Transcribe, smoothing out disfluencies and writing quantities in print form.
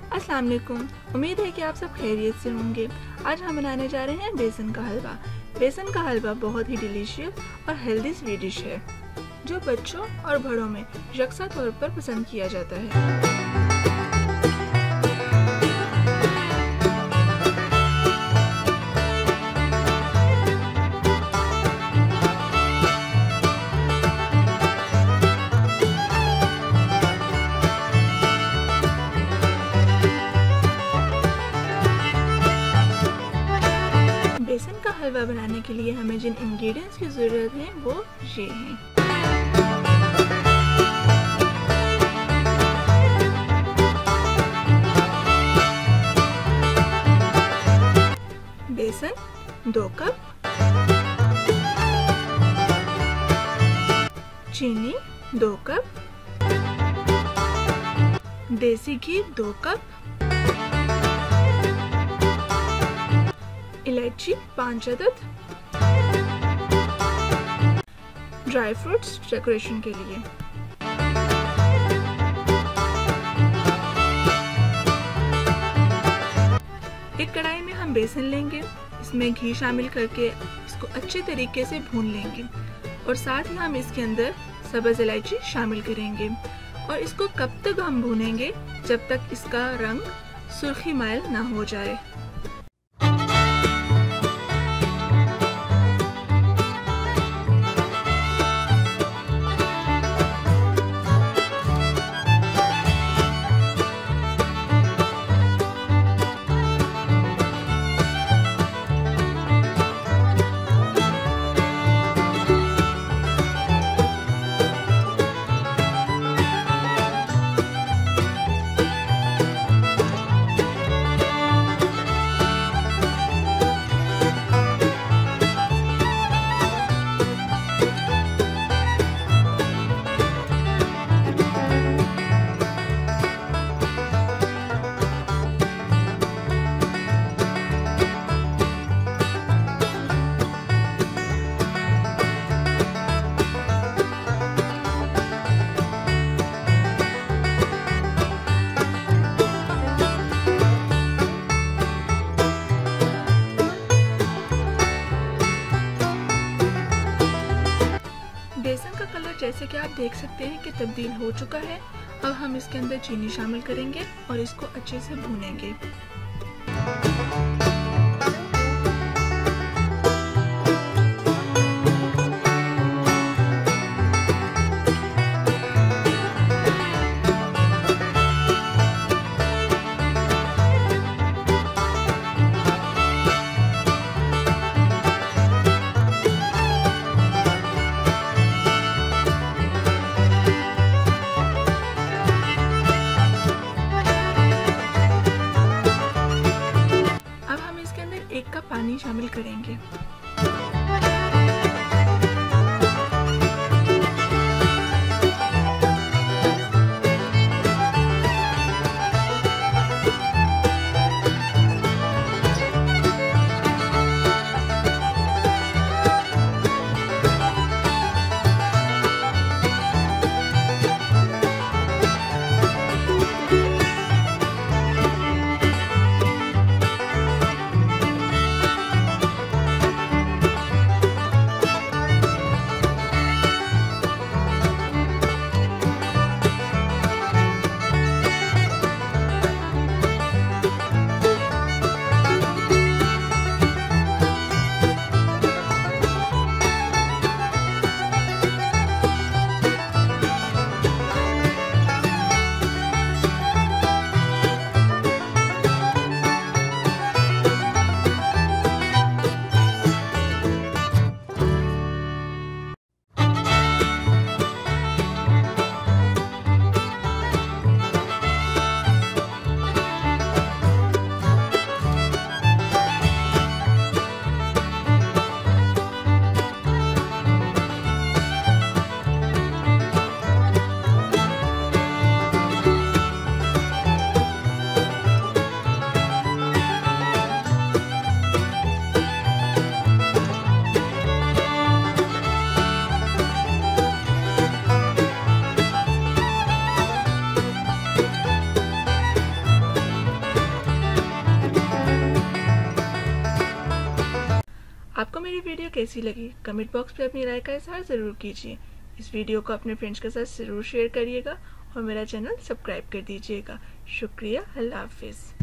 अस्सलाम वालेकुम। उम्मीद है कि आप सब खैरियत से होंगे। आज हम बनाने जा रहे हैं बेसन का हलवा। बेसन का हलवा बहुत ही डिलीशियस और हेल्दी स्वीट डिश है जो बच्चों और बड़ों में यकसा तौर पर पसंद किया जाता है। बेसन का हलवा बनाने के लिए हमें जिन इंग्रेडिएंट्स की ज़रूरत है वो ये हैं। बेसन 2 कप, चीनी 2 कप, देसी घी 2 कप, इलायची 5 अदद, ड्राई फ्रूट्स डेकोरेशन के लिए। एक कढ़ाई में हम बेसन लेंगे, इसमें घी शामिल करके इसको अच्छे तरीके से भून लेंगे और साथ ही हम इसके अंदर सब्ज़ इलायची शामिल करेंगे और इसको कब तक हम भूनेंगे जब तक इसका रंग सुर्खी माइल ना हो जाए। बेसन का कलर जैसे कि आप देख सकते हैं कि तब्दील हो चुका है। अब हम इसके अंदर चीनी शामिल करेंगे और इसको अच्छे से भूनेंगे। पानी शामिल करेंगे। आपको मेरी वीडियो कैसी लगी कमेंट बॉक्स में अपनी राय का इजहार ज़रूर कीजिए। इस वीडियो को अपने फ्रेंड्स के साथ ज़रूर शेयर करिएगा और मेरा चैनल सब्सक्राइब कर दीजिएगा। शुक्रिया। अल्लाह हाफिज़।